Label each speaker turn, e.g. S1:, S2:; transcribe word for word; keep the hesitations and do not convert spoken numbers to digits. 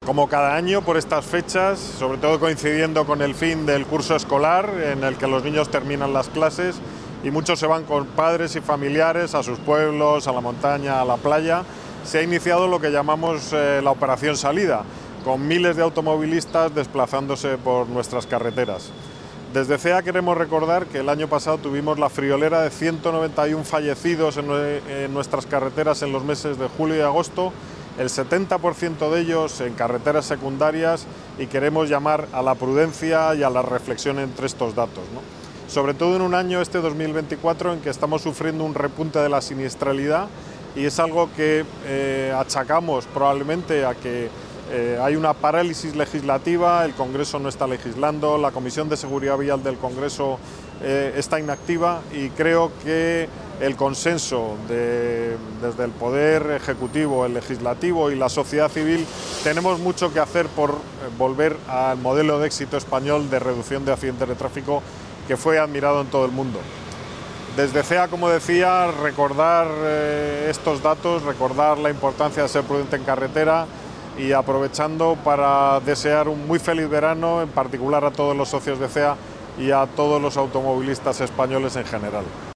S1: Como cada año por estas fechas, sobre todo coincidiendo con el fin del curso escolar en el que los niños terminan las clases y muchos se van con padres y familiares a sus pueblos, a la montaña, a la playa, se ha iniciado lo que llamamos eh, la Operación Salida, con miles de automovilistas desplazándose por nuestras carreteras. Desde C E A queremos recordar que el año pasado tuvimos la friolera de ciento noventa y uno fallecidos en, en nuestras carreteras en los meses de julio y agosto, el setenta por ciento de ellos en carreteras secundarias, y queremos llamar a la prudencia y a la reflexión entre estos datos, ¿no? Sobre todo en un año, este dos mil veinticuatro, en que estamos sufriendo un repunte de la siniestralidad, y es algo que eh, achacamos probablemente a que eh, hay una parálisis legislativa, el Congreso no está legislando, la Comisión de Seguridad Vial del Congreso eh, está inactiva, y creo que el consenso de, desde el Poder Ejecutivo, el Legislativo y la sociedad civil, tenemos mucho que hacer por volver al modelo de éxito español de reducción de accidentes de tráfico que fue admirado en todo el mundo. Desde C E A, como decía, recordar eh, estos datos, recordar la importancia de ser prudente en carretera, y aprovechando para desear un muy feliz verano, en particular a todos los socios de C E A y a todos los automovilistas españoles en general.